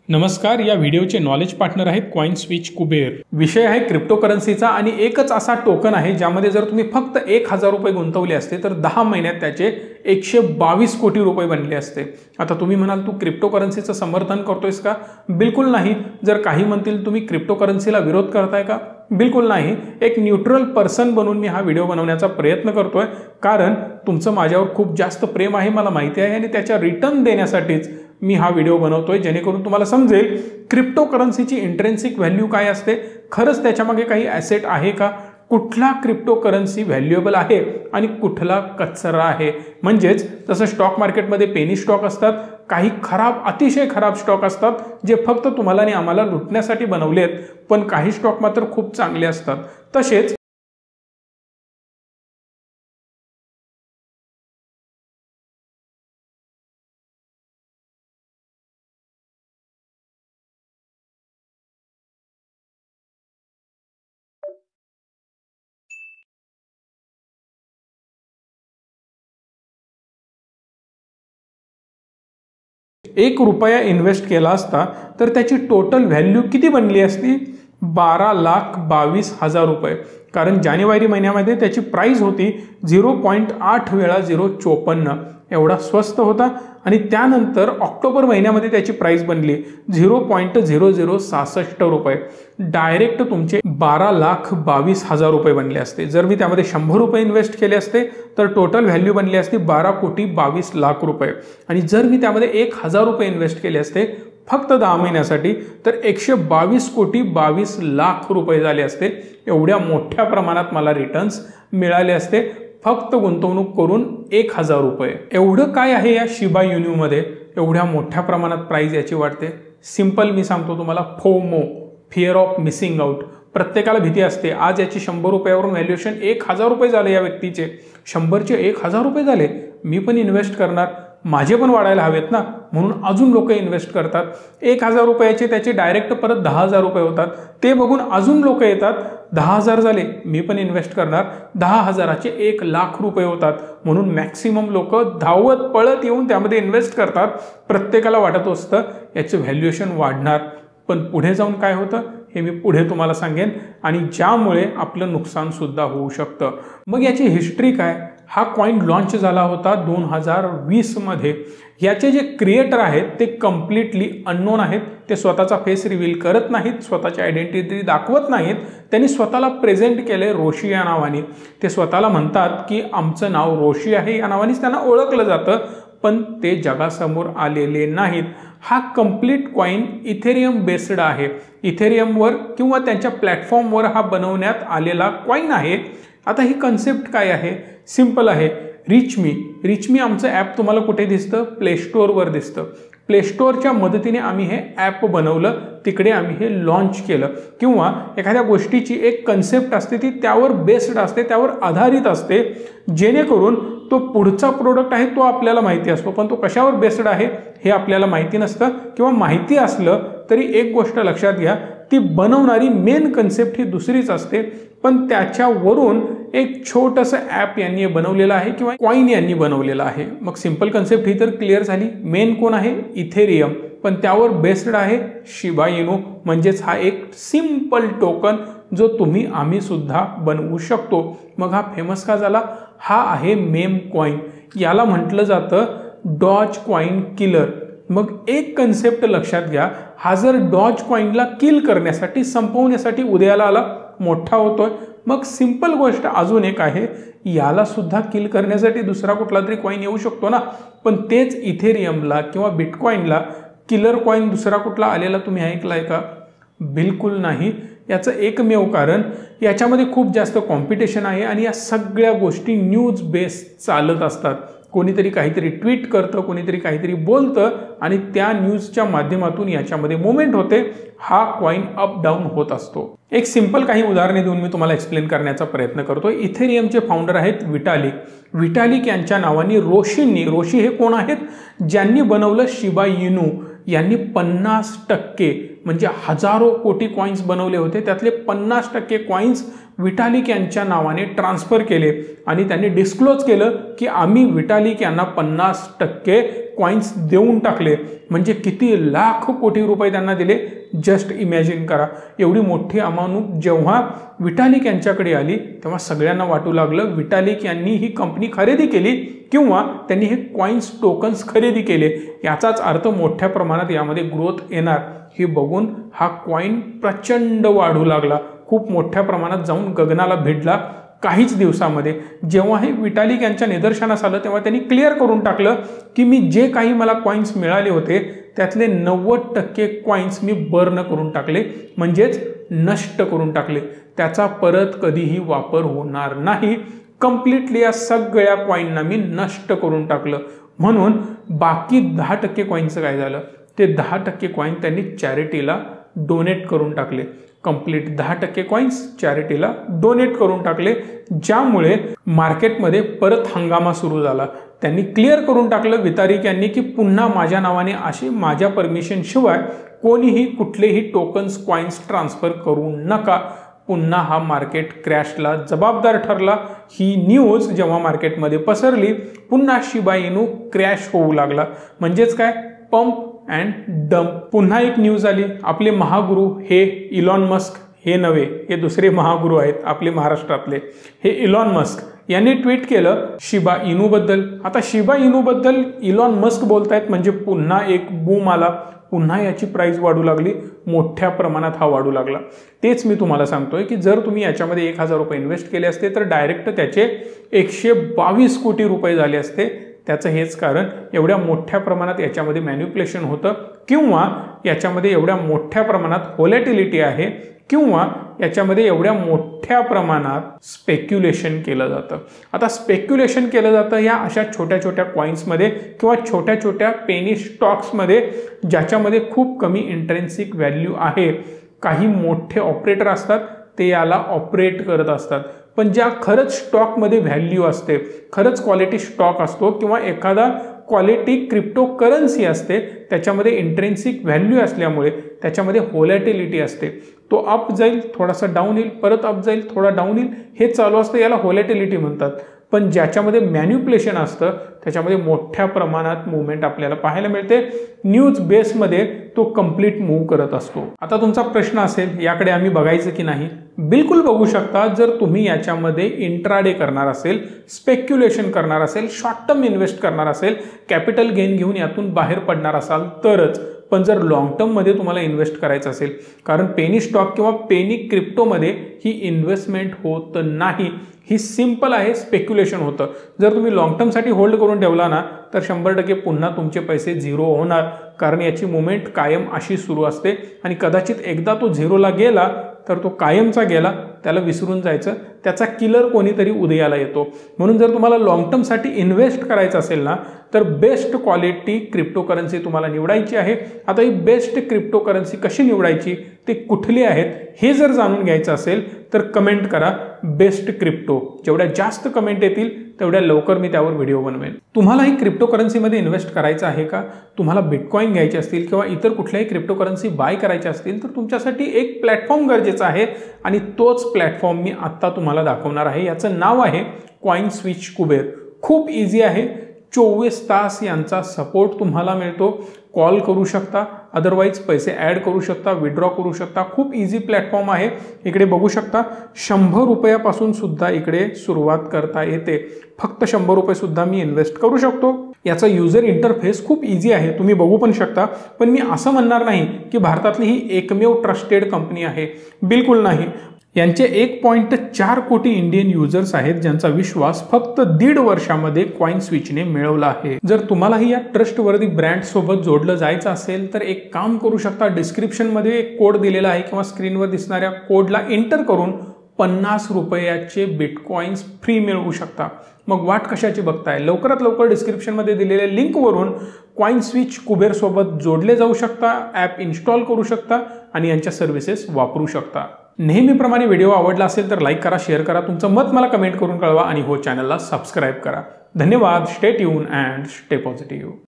नमस्कार, या व्हिडिओचे नॉलेज पार्टनर आहेत कॉइनस्विच कुबेर। विषय आहे क्रिप्टोकरन्सीचा आणि एकच असा टोकन आहे ज्यामध्ये जर तुम्ही फक्त 1000 रुपये गुंतवले असते तर 10 महिन्यात त्याचे 122 कोटी रुपये बनले असते। आता तुम्ही म्हणाल तू क्रिप्टोकरन्सीचं समर्थन करतोयस का? बिलकुल नाही। जर काही म्हणतील तुम्ही क्रिप्टोकरन्सीला विरोध करताय का? बिलकुल नाही। एक न्यूट्रल पर्सन बनून मी हा व्हिडिओ बनवण्याचा प्रयत्न करतोय, कारण तुमचं माझ्यावर खूप जास्त प्रेम आहे मला माहिती आहे आणि त्याच्या रिटर्न देण्यासाठीच मी हा व्हिडिओ बनवतोय, जेणेकरून तुम्हाला समजेल क्रिप्टोकरन्सीची इंट्रिन्सिक व्हॅल्यू काय असते, खरंच त्याच्यामागे काही ॲसेट आहे का, कुठला क्रिप्टोकरन्सी व्हॅल्युएबल आहे आणि कुठला कचरा आहे। म्हणजेच जसं स्टॉक मार्केटमध्ये पेनी स्टॉक असतात, काही खराब अतिशय खराब स्टॉक असतात जे फक्त तुम्हाला आणि आम्हाला लुटण्यासाठी बनवलेत, पण काही स्टॉक मात्र खूप चांगले असतात। तसेच ₹1 इन्व्हेस्ट केला असता तर त्याची टोटल व्हॅल्यू किती बनली असती? 12,22,000 रुपये। कारण जानेवारी महिन्यामध्ये त्याची प्राइस होती 0.8 वेळा 0.54, एवढा स्वस्त होता। आणि त्यानंतर ऑक्टोबर महिन्यामध्ये त्याची प्राइस बनली 0.0066 रुपये। डायरेक्ट तुमचे 12,22,000 रुपये बनले असते। जर मी त्यामध्ये 100 रुपये इन्व्हेस्ट केले असते तर टोटल व्हॅल्यू बनली असती 12,22,00,000 रुपये। आणि जर मी त्यामध्ये 1,000 रुपये इन्व्हेस्ट केले असते फक्त 10 महिन्यासाठी तर 122,22,00,000 रुपये झाले असते। एवढ्या मोठ्या प्रमाणात मला रिटर्न्स मिळाले असते फक्त गुंतवणूक करून 1,000 रुपये। एवढं काय आहे या शिबा इनूमध्ये एवढ्या मोठ्या प्रमाणात प्राइस याची वाढते? सिंपल मी सांगतो तुम्हाला, FOMO, fear of missing out. प्रत्येकाला भीती असते, आज याची 100 रुपयावरून व्हॅल्युएशन 1,000 रुपये झाले, या व्यक्तीचे 100चे 1,000 रुपये झाले, मी पण इन्व्हेस्ट करणार, माझे पण वाढायला हवेत ना, म्हणून अजून लोक इन्व्हेस्ट करतात। 1,000 रुपयाचे त्याचे डायरेक्ट परत 10,000 रुपये होतात, ते बघून अजून लोक येतात, 10,000 झाले मी पण इन्व्हेस्ट करणार, 10,000चे 1,00,000 रुपये होतात, म्हणून मॅक्सिमम लोक धावत पळत येऊन त्यामध्ये इन्व्हेस्ट करतात। प्रत्येकाला वाटत असतं याचं व्हॅल्युएशन वाढणार, पण पुढे जाऊन काय होतं हे मी पुढे तुम्हाला सांगेन, आणि ज्यामुळे आपलं नुकसान सुद्धा होऊ शकतं। मग याची हिस्ट्री काय? हा कॉइन लॉन्च झाला होता 2020 मध्ये। याचे जे क्रिएटर आहेत ते कम्प्लिटली अननोन आहेत, ते स्वतःचा फेस रिव्हील करत नाहीत, स्वतःची आयडेंटिटी दाखवत नाहीत। त्यांनी स्वतःला प्रेझेंट केले रोशी या नावाने। ते स्वतःला म्हणतात की आमचं नाव रोशी आहे, या नावानेच त्यांना ओळखलं जातं, पण ते जगासमोर आलेले नाहीत। हा कंप्लीट कॉइन इथेरियम बेस्ड आहे, इथेरियमवर किंवा त्यांच्या प्लॅटफॉर्मवर हा बनवण्यात आलेला कॉइन आहे। आता ही कन्सेप्ट काय आहे? सिंपल आहे। रिच मी आमचं ॲप तुम्हाला कुठे दिसतं? प्ले स्टोअरवर दिसतं। प्ले स्टोअरच्या मदतीने आम्ही हे ॲप बनवलं, तिकडे आम्ही हे लॉन्च केलं। किंवा एखाद्या गोष्टीची एक कन्सेप्ट असते ती त्यावर बेस्ड असते, त्यावर आधारित असते, जेणेकरून तो पुढचा प्रोडक्ट आहे तो आपल्याला माहिती असतो, पण तो कशावर बेस्ड आहे हे आपल्याला माहिती नसतं, किंवा माहिती असलं तरी एक गोष्ट लक्षात घ्या, ती बनवणारी मेन कन्सेप्ट ही दुसरीच असते, पण त्याच्यावरून एक छोटंसं ॲप यांनी बनवलेलं आहे किंवा कॉइन यांनी बनवलेलं आहे। मग सिंपल कन्सेप्ट ही तर क्लिअर झाली। मेन कोण आहे? इथेरियम, पण त्यावर बेस्ड आहे शिबा इनू, म्हणजेच हा एक सिंपल टोकन जो तुम्ही आम्ही सुद्धा बनवू शकतो। मग हा फेमस का झाला? हा आहे मेम कॉइन, याला म्हटलं जातं डॉज कॉइन किलर। मग एक कन्सेप्ट लक्षात घ्या, हा जर डॉज कॉइनला किल करण्यासाठी, संपवण्यासाठी उदयाला आला, मोठा होतोय, मग सिंपल गोष्ट अजून एक आहे, याला सुद्धा किल करण्यासाठी दुसरा कुठला तरी कॉइन येऊ शकतो ना, पण तेच इथेरियमला किंवा बिटकॉइनला किलर कॉइन दुसरा कुठला आलेला तुम्ही ऐकलाय का? बिलकुल नाही। याचं एकमेव कारण याच्यामध्ये खूप जास्त कॉम्पिटिशन आहे आणि या सगळ्या गोष्टी न्यूज बेस्ड चालत असतात। कोणीतरी काहीतरी ट्विट करतं, कोणीतरी काहीतरी बोलतं आणि त्या न्यूजच्या माध्यमातून याच्यामध्ये मूवमेंट होते, हा कॉइन अप डाऊन होत असतो। एक सिंपल काही उदाहरणे देऊन मी तुम्हाला एक्सप्लेन करण्याचा प्रयत्न करतो। इथेरियमचे फाउंडर आहेत विटालिक यांच्या नावाने रोशी हे कोण आहेत? ज्यांनी बनवलं शिबा इनू, यांनी 50% म्हणजे हजारो कोटी कॉइन्स बनवले होते, त्यातले 50% कॉइन्स विटालिक यांच्या नावाने ट्रान्सफर केले आणि त्यांनी डिस्क्लोज केलं की आम्ही विटालिक यांना 50% कॉइन्स देऊन टाकले म्हणजे किती लाख कोटी रुपये त्यांना दिले जस्ट इमॅजिन करा। एवढी मोठी अमाऊंट जेव्हा विटालिक यांच्याकडे आली तेव्हा सगळ्यांना वाटू लागलं विटालिक यांनी ही कंपनी खरेदी केली किंवा त्यांनी हे कॉइन्स टोकन्स खरेदी केले, याचाच अर्थ मोठ्या प्रमाणात यामध्ये ग्रोथ येणार। हे बघून हा कॉइन प्रचंड वाढू लागला, खूप मोठ्या प्रमाणात जाऊन गगनाला भिडला। काहीच दिवसामध्ये जेव्हा हे विटालिक यांच्या निदर्शनास आलं तेव्हा त्यांनी क्लिअर करून टाकलं की मी जे काही मला कॉइन्स मिळाले होते त्यातले 90% कॉइन्स मी बर्न करून टाकले, म्हणजेच नष्ट करून टाकले, त्याचा परत कधीही वापर होणार नाही। कंप्लीटली या सगळ्या कॉइनना मी नष्ट करून टाकलं। म्हणून बाकी 10% कॉइनचं काय झालं, ते 10% कॉइन त्यांनी चॅरिटीला डोनेट करून टाकले। कंप्लीट 10% कॉइन्स चॅरिटीला डोनेट करून टाकले, ज्यामुळे मार्केटमध्ये परत हंगामा सुरू झाला। त्यांनी क्लिअर करून टाकलं विटालिक यांनी की पुन्हा माझ्या नावाने अशी माझ्या परमिशन शिवाय कोणीही कुठलेही टोकन्स कॉइन्स ट्रान्सफर करू नका। पुन्हा हा मार्केट क्रॅशला जबाबदार ठरला। ही न्यूज जेव्हा मार्केटमध्ये पसरली पुन्हा शिबा इनू क्रॅश होऊ लागला, म्हणजेच काय पंप अँड डंप। पुन्हा एक न्यूज आली, आपले महागुरु हे इलॉन मस्क हे नव्हे, हे दुसरे महागुरु आहेत आपले महाराष्ट्रातले, हे इलॉन मस्क यांनी ट्विट केलं शिबा इनू बद्दल। आता शिबा इनू बद्दल इलॉन मस्क बोलतायत म्हणजे पुन्हा एक बूम आला, पुन्हा याची प्राइस वाढू लागली, मोठ्या प्रमाणात हा वाढू लागला। तेच मी तुम्हाला सांगतोय की जर तुम्ही याच्यामध्ये 1000 रुपये इन्व्हेस्ट केले असते तर डायरेक्ट त्याचे 122 कोटी रुपये झाले असते। त्याचं हेच कारण एवढ्या मोठ्या प्रमाणात याच्यामध्ये मॅन्युप्युलेशन होतं किंवा याच्यामध्ये एवढ्या मोठ्या प्रमाणात व्होलॅटिलिटी आहे किंवा याच्यामध्ये एवढ्या मोठ्या प्रमाणात स्पेक्युलेशन केलं जातं। आता स्पेक्युलेशन केलं जातं या अशा छोट्या छोट्या कॉइन्समध्ये किंवा छोट्या छोट्या पेनी स्टॉक्समध्ये ज्याच्यामध्ये खूप कमी इंट्रेन्सिक व्हॅल्यू आहे। काही मोठे ऑपरेटर असतात ते याला ऑपरेट करत असतात, पण ज्या खरंच स्टॉकमध्ये व्हॅल्यू असते, खरंच क्वालिटी स्टॉक असतो किंवा एखादा क्वालिटी क्रिप्टो करन्सी असते त्याच्यामध्ये इंट्रेन्सिक व्हॅल्यू असल्यामुळे त्याच्यामध्ये व्होलॅटिलिटी असते, तो अप जाईल थोडासा डाऊन येईल, परत अप जाईल थोडा डाऊन येईल, हे चालू असतं, याला व्होलॅटिलिटी म्हणतात। पण ज्याच्यामध्ये मॅन्युप्युलेशन असतं त्याच्यामध्ये मोठ्या प्रमाणात मूवमेंट आपल्याला पाहायला मिळते, न्यूज बेसमध्ये तो कंप्लीट मूव्ह करत असतो। आता तुमचा प्रश्न असेल याकडे आम्ही बघायचं की नाही? बिलकुल बघू शकता। जर तुम्ही याच्यामध्ये इंट्राडे करणार असेल, स्पेक्युलेशन करणार असेल, शॉर्ट टर्म इन्व्हेस्ट करणार असेल, कॅपिटल गेन घेऊन यातून बाहेर पडणार असाल तरच। पण जर लॉंग टर्ममध्ये तुम्हाला इन्व्हेस्ट करायचं असेल, कारण पेनी स्टॉक किंवा पेनी क्रिप्टोमध्ये ही इन्व्हेस्टमेंट होत नाही, ही सिंपल आहे, स्पेक्युलेशन होतं। जर तुम्ही लॉंग टर्मसाठी होल्ड करून ठेवला ना तर 100% पुन्हा तुमचे पैसे झिरो होणार, कारण याची मुवमेंट कायम अशी सुरू असते आणि कदाचित एकदा तो झिरोला गेला तर तो कायमचा गेला, त्याला विसरून जायचं, त्याचा किलर कोणीतरी उदयाला येतो। म्हणून जर तुम्हाला लॉंग टर्मसाठी इन्व्हेस्ट करायचं असेल ना तर बेस्ट क्वालिटी क्रिप्टो करन्सी तुम्हाला निवडायची आहे। आता ही बेस्ट क्रिप्टो करन्सी कशी निवडायची, ते कुठले आहेत हे जर जाणून घ्यायचं असेल तर कमेंट करा बेस्ट क्रिप्टो। जेवढ्या जास्त कमेंट येतील तेवढ्या लवकर मी त्यावर व्हिडिओ बनवेन। तुम्हाला ही क्रिप्टो करन्सीमध्ये इन्व्हेस्ट करायचं आहे का? तुम्हाला बिटकॉइन घ्यायचे असतील किंवा इतर कुठल्याही क्रिप्टो करन्सी बाय करायच्या असतील तर तुमच्यासाठी एक प्लॅटफॉर्म गरजेचा आहे आणि तोच प्लॅटफॉर्म मी आत्ता तुम्हाला दाखवणार आहे। याचं नाव आहे कॉइन स्विच कुबेर। खूप इझी आहे, 24 तास यांचा सपोर्ट तुम्हाला मिळतो। कॉल करू शकता, अदरवाइज पैसे ॲड करू शकता, विड्रॉ करू शकता। खूप इझी प्लॅटफॉर्म आहे। इकडे बघू शकता 100 रुपयापासून सुद्धा इकडे सुरुवात करता येते। फक्त 100 रुपये सुद्धा मी इन्व्हेस्ट करू शकतो। याचा युजर इंटरफेस खूप इझी आहे, तुम्ही बघू पण शकता। पण मी असं म्हणणार नाही की भारतातली ही एकमेव ट्रस्टेड कंपनी आहे, बिलकुल नाही। यांचे 1.4 कोटी इंडियन युजर्स आहेत ज्यांचा विश्वास फक्त 1.5 वर्षामध्ये कॉइन स्विचने मिळवला आहे। जर तुम्हालाही या ट्रस्टवर्दी ब्रँड सोबत जोडलं जायचं असेल तर एक काम करू शकता, डिस्क्रिप्शनमध्ये एक कोड दिलेला आहे किंवा स्क्रीनवर दिसणाऱ्या कोडला एंटर करून 50 रुपयाचे बिटकॉइन्स फ्री मिळवू शकता। मग वाट कशाची बघताय? लवकरात लवकर डिस्क्रिप्शनमध्ये दिलेल्या लिंकवरून कॉइन स्विच कुबेर सोबत जोडले जाऊ शकता, ॲप इन्स्टॉल करू शकता आणि यांच्या सर्व्हिसेस वापरू शकता। नेहमीप्रमाणे व्हिडिओ आवडला असेल तर लाईक करा, शेअर करा, तुमचं मत मला कमेंट करून कळवा आणि हो चॅनलला सबस्क्राईब करा। धन्यवाद। Stay tune and stay positive.